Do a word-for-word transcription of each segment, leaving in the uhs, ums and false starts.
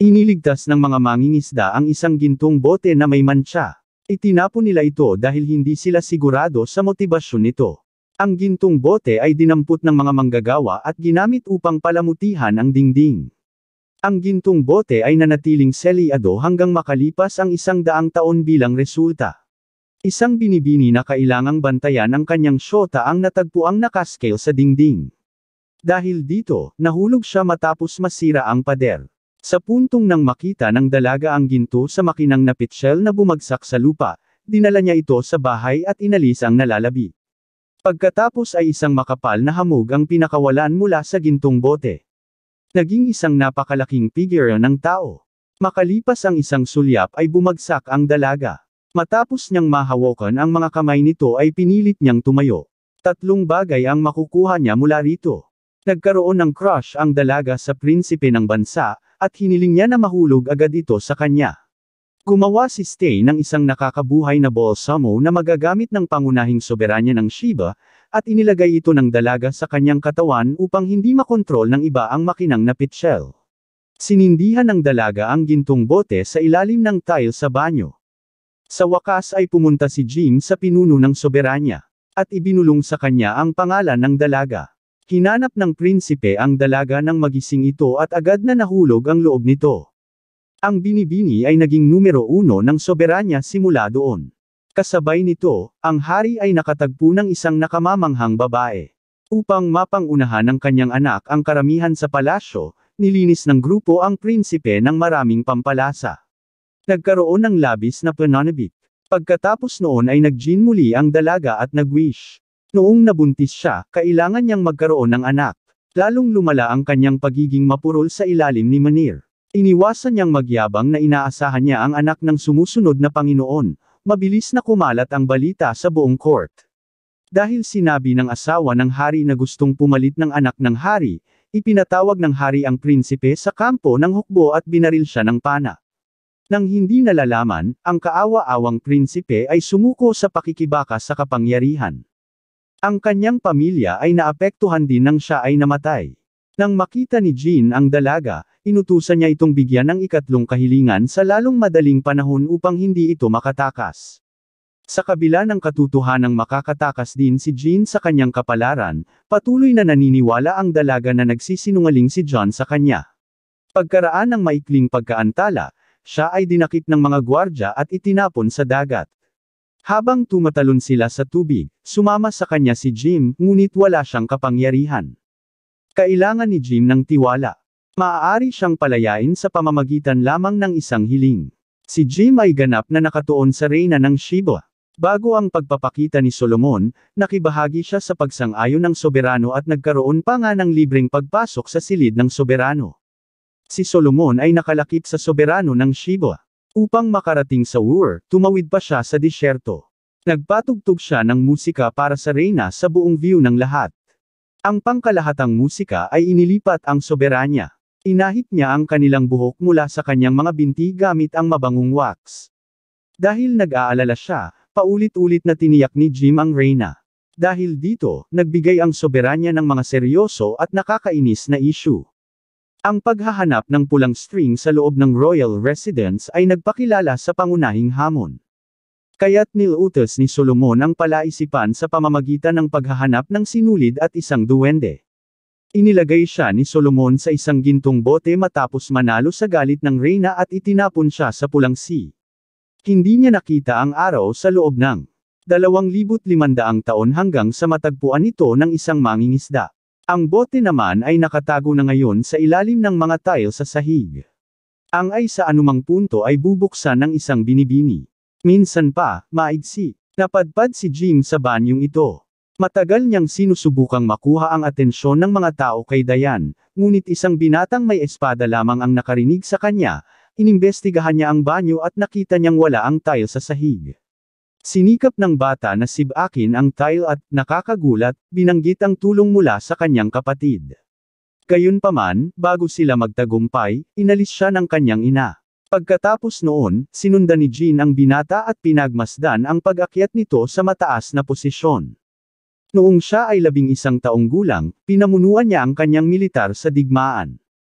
Iniligtas ng mga mangingisda ang isang gintong bote na may mantsa. Itinapon nila ito dahil hindi sila sigurado sa motibasyon nito. Ang gintong bote ay dinampot ng mga manggagawa at ginamit upang palamutihan ang dingding. Ang gintong bote ay nanatiling selyado hanggang makalipas ang isang daang taon bilang resulta. Isang binibini na kailangang bantayan ang kanyang syota ang natagpuang nakascale sa dingding. Dahil dito, nahulog siya matapos masira ang pader. Sa puntong nang makita ng dalaga ang ginto sa makinang na pitsyel na bumagsak sa lupa, dinala niya ito sa bahay at inalis ang nalalabi. Pagkatapos ay isang makapal na hamog ang pinakawalan mula sa gintong bote. Naging isang napakalaking figure ng tao. Makalipas ang isang sulyap ay bumagsak ang dalaga. Matapos niyang mahawakan ang mga kamay nito ay pinilit niyang tumayo. Tatlong bagay ang makukuha niya mula rito. Nagkaroon ng crush ang dalaga sa prinsipe ng bansa, at hiniling niya na mahulog agad ito sa kanya. Gumawa si Seythe ng isang nakakabuhay na balsamo na magagamit ng pangunahing soberanya ng Shiba, at inilagay ito ng dalaga sa kanyang katawan upang hindi makontrol ng iba ang makinang na pitsyel. Sinindihan ng dalaga ang gintong bote sa ilalim ng tile sa banyo. Sa wakas ay pumunta si Jim sa pinuno ng soberanya, at ibinulong sa kanya ang pangalan ng dalaga. Hinanap ng prinsipe ang dalaga ng magising ito at agad na nahulog ang loob nito. Ang binibini ay naging numero uno ng soberanya simula doon. Kasabay nito, ang hari ay nakatagpo ng isang nakamamanghang babae. Upang mapangunahan ng kanyang anak ang karamihan sa palasyo, nilinis ng grupo ang prinsipe ng maraming pampalasa. Nagkaroon ng labis na pananabik. Pagkatapos noon ay nag-gin muli ang dalaga at nag-wish. Noong nabuntis siya, kailangan niyang magkaroon ng anak. Lalong lumala ang kanyang pagiging mapurol sa ilalim ni Manir. Iniwasan niyang magyabang na inaasahan niya ang anak ng sumusunod na Panginoon. Mabilis na kumalat ang balita sa buong court. Dahil sinabi ng asawa ng hari na gustong pumalit ng anak ng hari, ipinatawag ng hari ang prinsipe sa kampo ng hukbo at binaril siya ng pana. Nang hindi nalalaman, ang kaawa-awang prinsipe ay sumuko sa pakikibaka sa kapangyarihan. Ang kanyang pamilya ay naapektuhan din nang siya ay namatay. Nang makita ni Jean ang dalaga, inutusan niya itong bigyan ng ikatlong kahilingan sa lalong madaling panahon upang hindi ito makatakas. Sa kabila ng katotohanang makakatakas din si Jean sa kanyang kapalaran, patuloy na naniniwala ang dalaga na nagsisinungaling si John sa kanya. Pagkaraan ng maikling pagkaantala, siya ay dinakip ng mga gwardya at itinapon sa dagat. Habang tumatalon sila sa tubig, sumama sa kanya si Jim, ngunit wala siyang kapangyarihan. Kailangan ni Jim ng tiwala. Maaari siyang palayain sa pamamagitan lamang ng isang hiling. Si Jim ay ganap na nakatuon sa reyna ng Shiba. Bago ang pagpapakita ni Solomon, nakibahagi siya sa pagsang-ayon ng soberano at nagkaroon pa nga ng libreng pagpasok sa silid ng soberano. Si Solomon ay nakalakip sa soberano ng Shiba. Upang makarating sa Ur, tumawid pa siya sa disyerto. Nagpatugtog siya ng musika para sa reyna sa buong view ng lahat. Ang pangkalahatang musika ay inilipat ang soberanya. Inahit niya ang kanilang buhok mula sa kanyang mga binti gamit ang mabangong wax. Dahil nag-aalala siya, paulit-ulit na tiniyak ni Jim ang reyna. Dahil dito, nagbigay ang soberanya ng mga seryoso at nakakainis na issue. Ang paghahanap ng pulang string sa loob ng royal residence ay nagpakilala sa pangunahing hamon. Kaya't nilutos ni Solomon ang palaisipan sa pamamagitan ng paghahanap ng sinulid at isang duwende. Inilagay siya ni Solomon sa isang gintong bote matapos manalo sa galit ng reyna at itinapon siya sa pulang sea. Hindi niya nakita ang araw sa loob ng dalawang libo't limandaang taon hanggang sa matagpuan ito ng isang mangingisda. Ang bote naman ay nakatago na ngayon sa ilalim ng mga tile sa sahig. Ang ay sa anumang punto ay bubuksan ng isang binibini. Minsan pa, maigsi. Napadpad si Jim sa banyong ito. Matagal niyang sinusubukang makuha ang atensyon ng mga tao kay Dayan, ngunit isang binatang may espada lamang ang nakarinig sa kanya. Inimbestigahan niya ang banyo at nakita niyang wala ang tile sa sahig. Sinikap ng bata na sibakin ang tile at, nakakagulat, binanggit ang tulong mula sa kanyang kapatid. Gayunpaman, bago sila magtagumpay, inalis siya ng kanyang ina. Pagkatapos noon, sinundan ni Jean ang binata at pinagmasdan ang pag-akyat nito sa mataas na posisyon. Noong siya ay labing isang taong gulang, pinamunuan niya ang kanyang militar sa digmaan.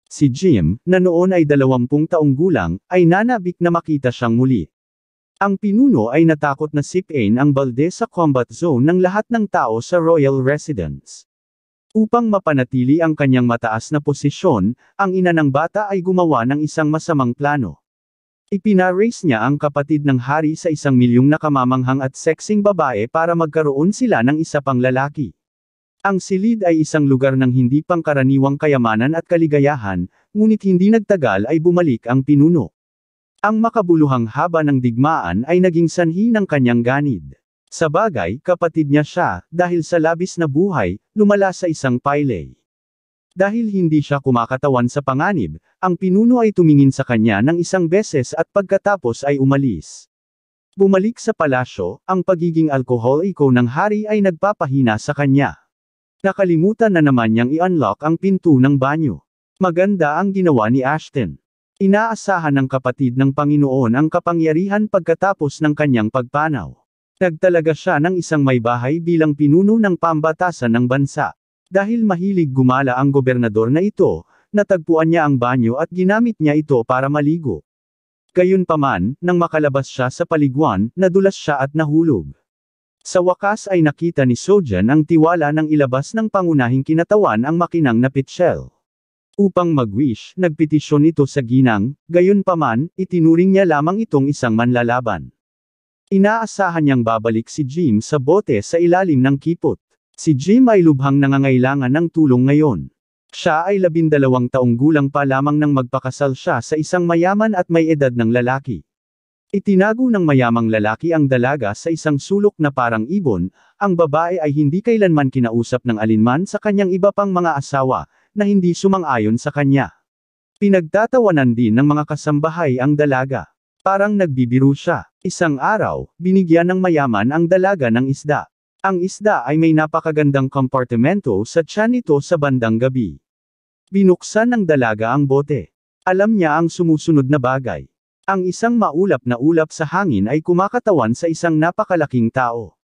Si Jim, na noon ay dalawampung taong gulang, ay nanabik na makita siyang muli. Ang pinuno ay natakot na sipin ang balde sa combat zone ng lahat ng tao sa royal residence. Upang mapanatili ang kanyang mataas na posisyon, ang ina ng bata ay gumawa ng isang masamang plano. Ipinaraise niya ang kapatid ng hari sa isang milyong nakamamanghang at sexing babae para magkaroon sila ng isa pang lalaki. Ang silid ay isang lugar ng hindi pangkaraniwang kayamanan at kaligayahan, ngunit hindi nagtagal ay bumalik ang pinuno. Ang makabuluhang haba ng digmaan ay naging sanhi ng kanyang ganid. Sa bagay, kapatid niya siya, dahil sa labis na buhay, lumala sa isang paylay. Dahil hindi siya kumakatawan sa panganib, ang pinuno ay tumingin sa kanya ng isang beses at pagkatapos ay umalis. Bumalik sa palasyo, ang pagiging alkoholiko ng hari ay nagpapahina sa kanya. Nakalimutan na naman niyang i-unlock ang pinto ng banyo. Maganda ang ginawa ni Ashton. Inaasahan ng kapatid ng Panginoon ang kapangyarihan pagkatapos ng kanyang pagpanaw. Nagtalaga siya ng isang may bahay bilang pinuno ng pambatasan ng bansa. Dahil mahilig gumala ang gobernador na ito, natagpuan niya ang banyo at ginamit niya ito para maligo. Gayunpaman, nang makalabas siya sa paliguan, nadulas siya at nahulog. Sa wakas ay nakita ni Sojan ang tiwala ng ilabas ng pangunahing kinatawan ang makinang na pitchel. Upang mag-wish, nagpetisyon ito sa ginang, gayunpaman, itinuring niya lamang itong isang manlalaban. Inaasahan niyang babalik si Jim sa bote sa ilalim ng kipot. Si Jim ay lubhang nangangailangan ng tulong ngayon. Siya ay labindalawang taong gulang pa lamang nang magpakasal siya sa isang mayaman at may edad ng lalaki. Itinago ng mayamang lalaki ang dalaga sa isang sulok na parang ibon, ang babae ay hindi kailanman kinausap ng alinman sa kanyang iba pang mga asawa, na hindi sumang-ayon sa kanya. Pinagtatawanan din ng mga kasambahay ang dalaga. Parang nagbibiro siya. Isang araw, binigyan ng mayaman ang dalaga ng isda. Ang isda ay may napakagandang kompartimento sa tiyan nito sa bandang gabi. Binuksan ng dalaga ang bote. Alam niya ang sumusunod na bagay. Ang isang maulap na ulap sa hangin ay kumakatawan sa isang napakalaking tao.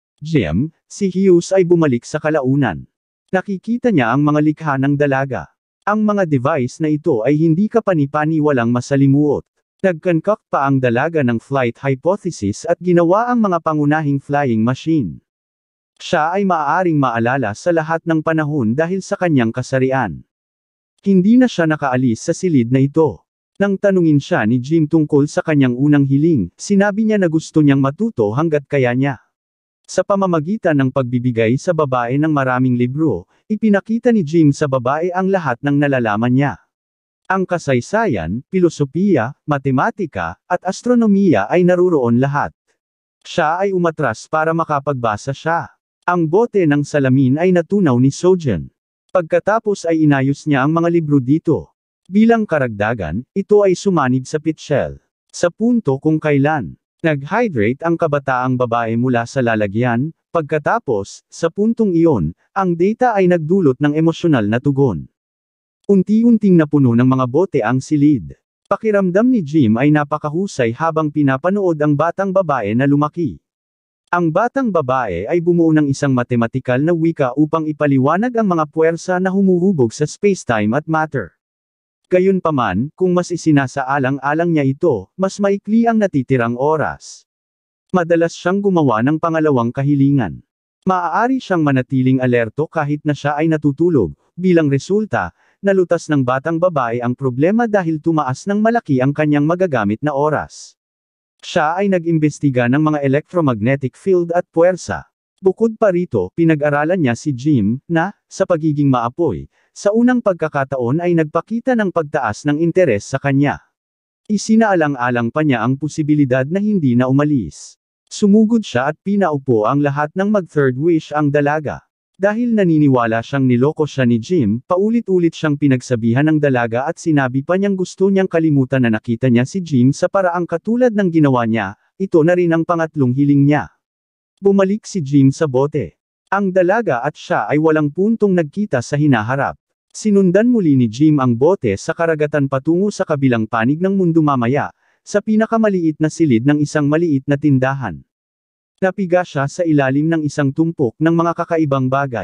Jim, si Hughes ay bumalik sa kalaunan. Nakikita niya ang mga likha ng dalaga. Ang mga device na ito ay hindi kapani-pani walang masalimuot. Nag-concoct pa ang dalaga ng flight hypothesis at ginawa ang mga pangunahing flying machine. Siya ay maaaring maalala sa lahat ng panahon dahil sa kanyang kasarian. Hindi na siya nakaalis sa silid na ito. Nang tanungin siya ni Jim tungkol sa kanyang unang hiling, sinabi niya na gusto niyang matuto hanggat kaya niya. Sa pamamagitan ng pagbibigay sa babae ng maraming libro, ipinakita ni Jim sa babae ang lahat ng nalalaman niya. Ang kasaysayan, pilosopiya, matematika, at astronomiya ay naruroon lahat. Siya ay umatras para makapagbasa siya. Ang bote ng salamin ay natunaw ni Sojan. Pagkatapos ay inayos niya ang mga libro dito. Bilang karagdagan, ito ay sumanib sa pitchel. Sa punto kung kailan nag-hydrate ang kabataang babae mula sa lalagyan, pagkatapos, sa puntong iyon, ang data ay nagdulot ng emosyonal na tugon. Unti-unting napuno ng mga bote ang silid. Pakiramdam ni Jim ay napakahusay habang pinapanood ang batang babae na lumaki. Ang batang babae ay bumuo ng isang matematikal na wika upang ipaliwanag ang mga puwersa na humuhubog sa space-time at matter. Gayunpaman, kung mas isinasaalang-alang niya ito, mas maikli ang natitirang oras. Madalas siyang gumawa ng pangalawang kahilingan. Maaari siyang manatiling alerto kahit na siya ay natutulog. Bilang resulta, nalutas ng batang babae ang problema dahil tumaas ng malaki ang kanyang magagamit na oras. Siya ay nag-imbestiga ng mga electromagnetic field at puwersa. Bukod pa rito, pinag-aralan niya si Jim, na, sa pagiging maapoy, sa unang pagkakataon ay nagpakita ng pagtaas ng interes sa kanya. Isinaalang-alang pa niya ang posibilidad na hindi na umalis. Sumugod siya at pinaupo ang lahat ng mag-third wish ang dalaga. Dahil naniniwala siyang niloko siya ni Jim, paulit-ulit siyang pinagsabihan ng dalaga at sinabi pa niyang gusto niyang kalimutan na nakita niya si Jim sa paraang katulad ng ginawa niya, ito na rin ang pangatlong hiling niya. Bumalik si Jim sa bote. Ang dalaga at siya ay walang puntong nagkita sa hinaharap. Sinundan muli ni Jim ang bote sa karagatan patungo sa kabilang panig ng mundo mamaya, sa pinakamaliit na silid ng isang maliit na tindahan. Napiga siya sa ilalim ng isang tumpok ng mga kakaibang bagay.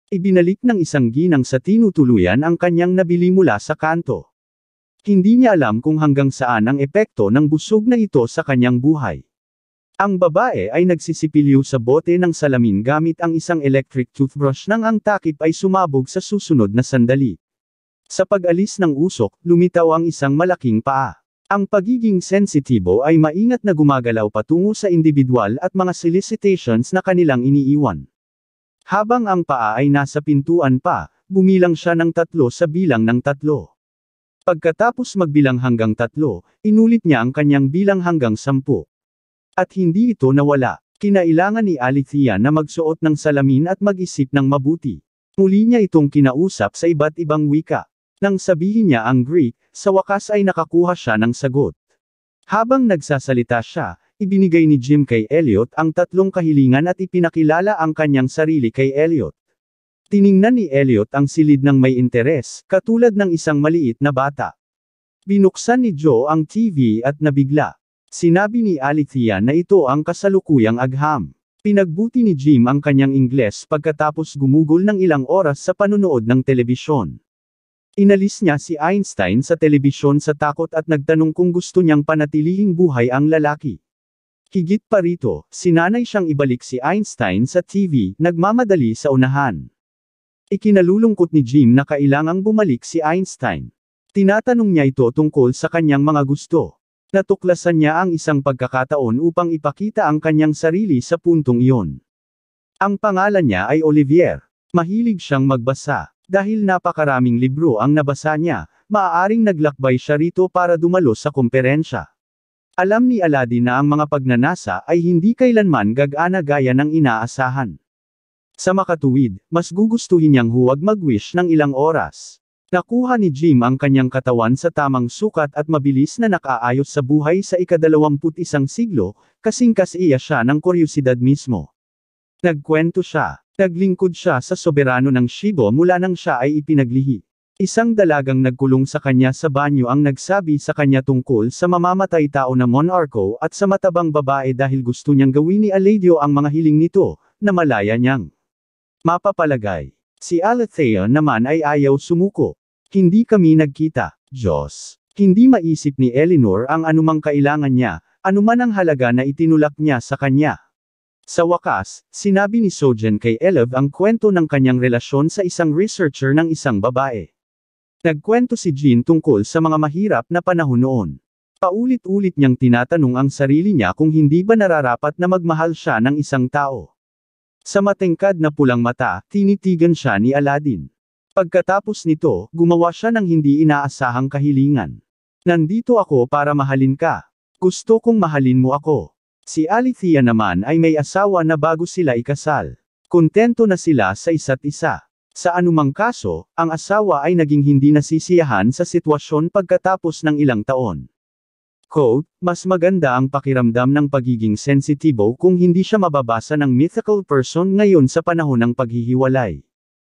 Ibinalik ng isang ginang sa tinutuluyan ang kanyang nabili mula sa kanto. Hindi niya alam kung hanggang saan ang epekto ng busog na ito sa kanyang buhay. Ang babae ay nagsisipilyo sa bote ng salamin gamit ang isang electric toothbrush nang ang takip ay sumabog sa susunod na sandali. Sa pag-alis ng usok, lumitaw ang isang malaking paa. Ang pagiging sensitibo ay maingat na gumagalaw patungo sa individual at mga solicitations na kanilang iniiwan. Habang ang paa ay nasa pintuan pa, bumilang siya ng tatlo sa bilang ng tatlo. Pagkatapos magbilang hanggang tatlo, inulit niya ang kanyang bilang hanggang sampu. At hindi ito nawala. Kinailangan ni Alethea na magsuot ng salamin at mag-isip ng mabuti. Muli niya itong kinausap sa iba't ibang wika. Nang sabihin niya ang Greek, sa wakas ay nakakuha siya ng sagot. Habang nagsasalita siya, ibinigay ni Jim kay Elliot ang tatlong kahilingan at ipinakilala ang kanyang sarili kay Elliot. Tiningnan ni Elliot ang silid ng may interes, katulad ng isang maliit na bata. Binuksan ni Joe ang T V at nabigla. Sinabi ni Alethea na ito ang kasalukuyang agham. Pinagbuti ni Jim ang kanyang Ingles pagkatapos gumugol ng ilang oras sa panunood ng telebisyon. Inalis niya si Einstein sa telebisyon sa takot at nagtanong kung gusto niyang panatilihing buhay ang lalaki. Higit pa rito, sinanay siyang ibalik si Einstein sa T V, nagmamadali sa unahan. Ikinalulungkot ni Jim na kailangang bumalik si Einstein. Tinatanong niya ito tungkol sa kanyang mga gusto. Natuklasan niya ang isang pagkakataon upang ipakita ang kanyang sarili sa puntong iyon. Ang pangalan niya ay Olivier. Mahilig siyang magbasa. Dahil napakaraming libro ang nabasa niya, maaaring naglakbay siya rito para dumalo sa komperensya. Alam ni Aladdin na ang mga pagnanasa ay hindi kailanman gagana gaya ng inaasahan. Sa makatuwid, mas gugustuhin niyang huwag mag-wish ng ilang oras. Nakuha ni Jim ang kanyang katawan sa tamang sukat at mabilis na nakaayos sa buhay sa ikadalawamput isang siglo, kasing-kasiya siya ng kuryosidad mismo. Nagkwento siya. Naglingkod siya sa soberano ng Shibo mula nang siya ay ipinaglihi. Isang dalagang nagkulong sa kanya sa banyo ang nagsabi sa kanya tungkol sa mamamatay tao na monarko at sa matabang babae dahil gusto niyang gawin ni Aladio ang mga hiling nito, na malaya niyang mapapalagay. Si Alethea naman ay ayaw sumuko. Hindi kami nagkita, Diyos. Hindi maisip ni Eleanor ang anumang kailangan niya, anuman ang halaga na itinulak niya sa kanya. Sa wakas, sinabi ni Sojen kay Elev ang kwento ng kanyang relasyon sa isang researcher ng isang babae. Nagkwento si Jean tungkol sa mga mahirap na panahon noon. Paulit-ulit niyang tinatanong ang sarili niya kung hindi ba nararapat na magmahal siya ng isang tao. Sa matengkad na pulang mata, tinitigan siya ni Aladdin. Pagkatapos nito, gumawa siya ng hindi inaasahang kahilingan. Nandito ako para mahalin ka. Gusto kong mahalin mo ako. Si Alethea naman ay may asawa na bago sila ikasal. Kontento na sila sa isa't isa. Sa anumang kaso, ang asawa ay naging hindi nasisiyahan sa sitwasyon pagkatapos ng ilang taon. Quote, mas maganda ang pakiramdam ng pagiging sensitibo kung hindi siya mababasa ng mythical person ngayon sa panahon ng paghihiwalay.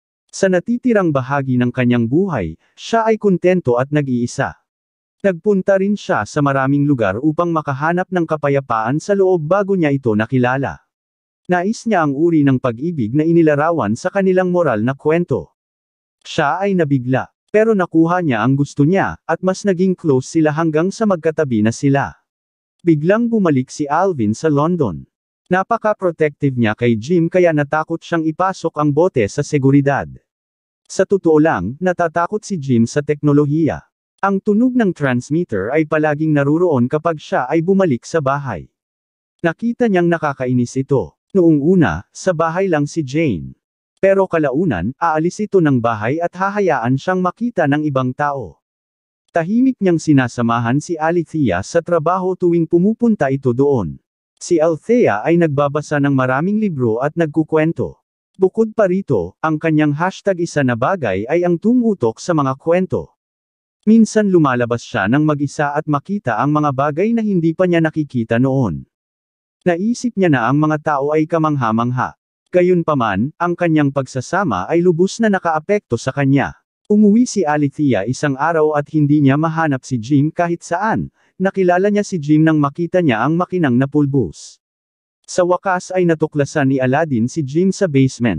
Sa natitirang bahagi ng kanyang buhay, siya ay kontento at nag-iisa. Nagpunta rin siya sa maraming lugar upang makahanap ng kapayapaan sa loob bago niya ito nakilala. Nais niya ang uri ng pag-ibig na inilarawan sa kanilang moral na kwento. Siya ay nabigla, pero nakuha niya ang gusto niya, at mas naging close sila hanggang sa magkatabi na sila. Biglang bumalik si Alvin sa London. Napaka-protective niya kay Jim kaya natakot siyang ipasok ang bote sa seguridad. Sa totoo lang, natatakot si Jim sa teknolohiya. Ang tunog ng transmitter ay palaging naruroon kapag siya ay bumalik sa bahay. Nakita niyang nakakainis ito. Noong una, sa bahay lang si Jane. Pero kalaunan, aalis ito ng bahay at hahayaan siyang makita ng ibang tao. Tahimik niyang sinasamahan si Alethea sa trabaho tuwing pumupunta ito doon. Si Althea ay nagbabasa ng maraming libro at nagkukwento. Bukod pa rito, ang kanyang hashtag isa na bagay ay ang tumutok sa mga kwento. Minsan lumalabas siya ng mag-isa at makita ang mga bagay na hindi pa niya nakikita noon. Naisip niya na ang mga tao ay kamangha-mangha. Gayunpaman, ang kanyang pagsasama ay lubos na nakaapekto sa kanya. Umuwi si Alethea isang araw at hindi niya mahanap si Jim kahit saan. Nakilala niya si Jim nang makita niya ang makinang na pulbos. Sa wakas ay natuklasan ni Aladdin si Jim sa basement.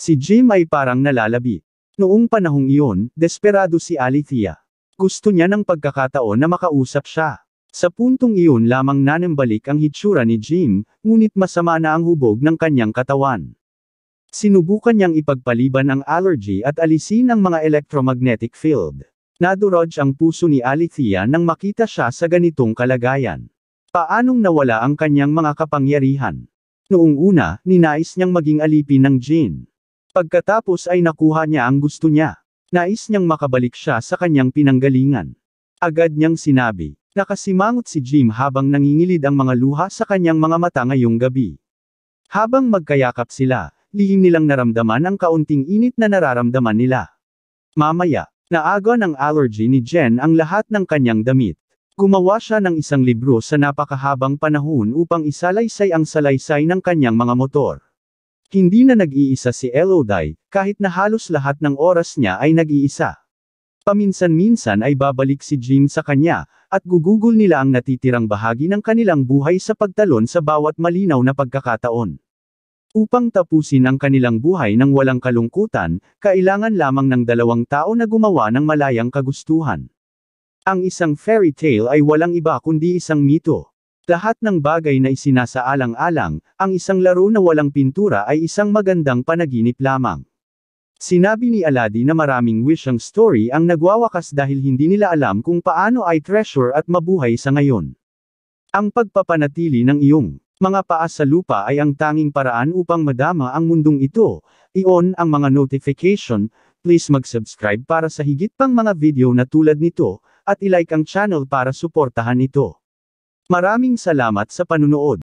Si Jim ay parang nalalabi. Noong panahong iyon, desperado si Alethea. Gusto niya ng pagkakataon na makausap siya. Sa puntong iyon lamang nanambalik ang hitsura ni Jim, ngunit masama na ang hubog ng kanyang katawan. Sinubukan niyang ipagpaliban ang allergy at alisin ang mga electromagnetic field. Nadurog ang puso ni Alethea nang makita siya sa ganitong kalagayan. Paanong nawala ang kanyang mga kapangyarihan? Noong una, ninais niyang maging alipin ng Jin. Pagkatapos ay nakuha niya ang gusto niya. Nais niyang makabalik siya sa kanyang pinanggalingan. Agad niyang sinabi. Nakasimangot si Jim habang nangingilid ang mga luha sa kanyang mga mata ngayong gabi. Habang magkayakap sila, lihim nilang naramdaman ang kaunting init na nararamdaman nila. Mamaya, naaga ng allergy ni Jen ang lahat ng kanyang damit. Gumawa siya ng isang libro sa napakahabang panahon upang isalaysay ang salaysay ng kanyang mga motor. Hindi na nag-iisa si Elodie, kahit na halos lahat ng oras niya ay nag-iisa. Paminsan-minsan ay babalik si Jim sa kanya, at gugugol nila ang natitirang bahagi ng kanilang buhay sa pagtalon sa bawat malinaw na pagkakataon. Upang tapusin ang kanilang buhay ng walang kalungkutan, kailangan lamang ng dalawang tao na gumawa ng malayang kagustuhan. Ang isang fairy tale ay walang iba kundi isang mito. Lahat ng bagay na isinasaalang-alang, ang isang laro na walang pintura ay isang magandang panaginip lamang. Sinabi ni Aladdin na maraming wish ang story ang nagwawakas dahil hindi nila alam kung paano ay treasure at mabuhay sa ngayon. Ang pagpapanatili ng iyong mga paa sa lupa ay ang tanging paraan upang madama ang mundong ito. I-on ang mga notification, please mag-subscribe para sa higit pang mga video na tulad nito, at i-like ang channel para suportahan ito. Maraming salamat sa panunood.